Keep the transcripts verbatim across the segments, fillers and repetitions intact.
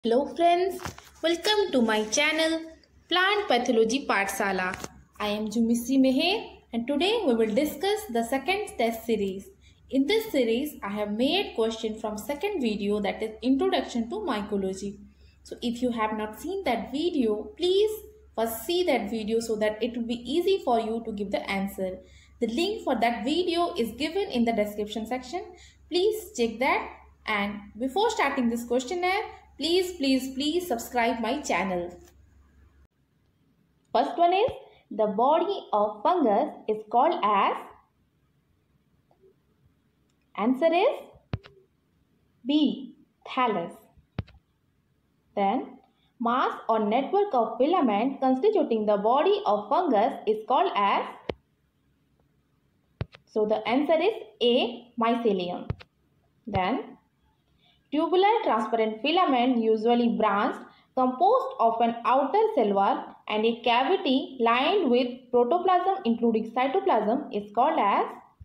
Hello friends, welcome to my channel Plant Pathology Pathshala. I am Jumisri Meher and today we will discuss the second test series. In this series, I have made question from second video, that is Introduction to Mycology. So if you have not seen that video, please first see that video so that it will be easy for you to give the answer. The link for that video is given in the description section. Please check that, and before starting this questionnaire, Please, please, please subscribe my channel. First one is, the body of fungus is called as? Answer is B. Thallus. Then, mass or network of filament constituting the body of fungus is called as? So the answer is A. Mycelium. Then, tubular transparent filament, usually branched, composed of an outer cell wall and a cavity lined with protoplasm including cytoplasm, is called as?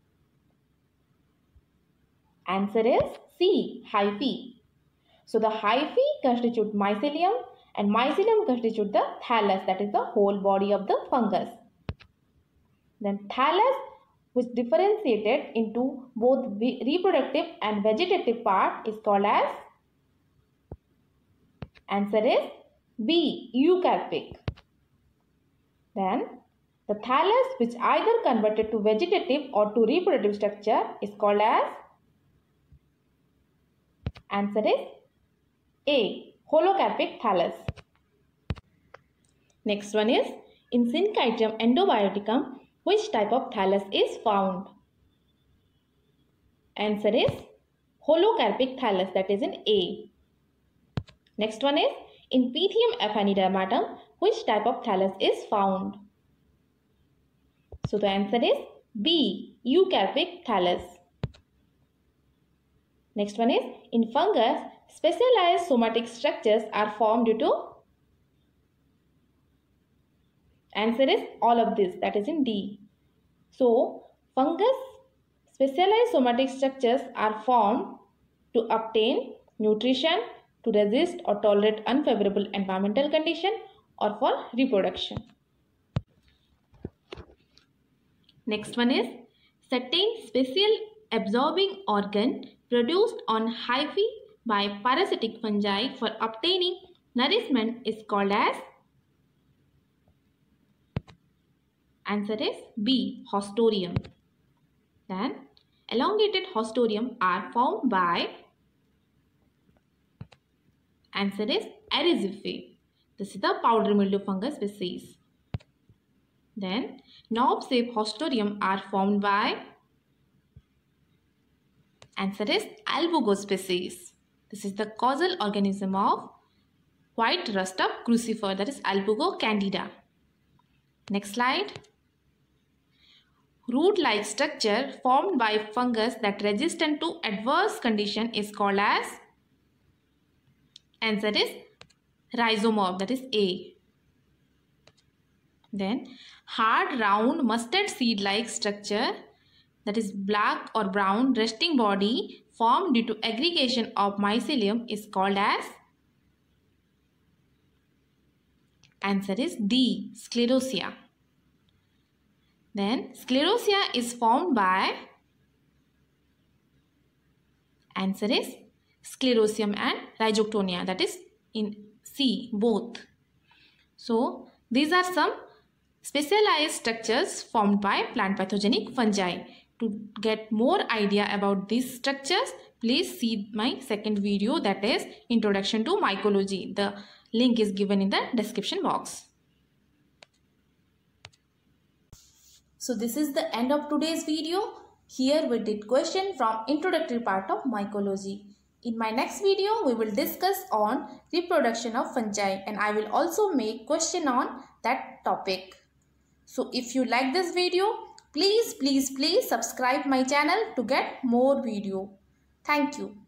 Answer is C. Hyphae. So the hyphae constitute mycelium and mycelium constitute the thallus, that is the whole body of the fungus. Then thallus, which differentiated into both reproductive and vegetative part, is called as? Answer is B. Eucarpic. Then the thallus, which either converted to vegetative or to reproductive structure, is called as? Answer is A. Holocarpic thallus. Next one is, in Syncytium endobioticum, which type of thallus is found? Answer is holocarpic thallus, that is in A. Next one is, in Pythium aphanidermatum, which type of thallus is found? So the answer is B. Eucarpic thallus. Next one is, in fungus, specialized somatic structures are formed due to? Answer is all of this, that is in D. So, fungus specialized somatic structures are formed to obtain nutrition, to resist or tolerate unfavorable environmental condition, or for reproduction. Next one is, certain special absorbing organ produced on hyphae by parasitic fungi for obtaining nourishment is called as? Answer is B. Haustorium. Then, elongated haustorium are formed by? Answer is Erysipeae. This is the powdery mildew fungus species. Then, knob-shaped haustorium are formed by? Answer is Albugo species. This is the causal organism of white rust-up crucifer, that is Albugo candida. Next slide. Root-like structure formed by fungus that resistant to adverse condition is called as? Answer is rhizomorph, that is A. Then hard round mustard seed like structure, that is black or brown resting body formed due to aggregation of mycelium is called as? Answer is D. Sclerotia. Then sclerotia is formed by? Answer is sclerosium and rhizoctonia, that is in C, both. So these are some specialized structures formed by plant pathogenic fungi. To get more idea about these structures, please see my second video, that is Introduction to Mycology. The link is given in the description box. So this is the end of today's video. Here we did question from introductory part of mycology. In my next video, we will discuss on reproduction of fungi, and I will also make question on that topic. So if you like this video, please, please, please subscribe my channel to get more video. Thank you.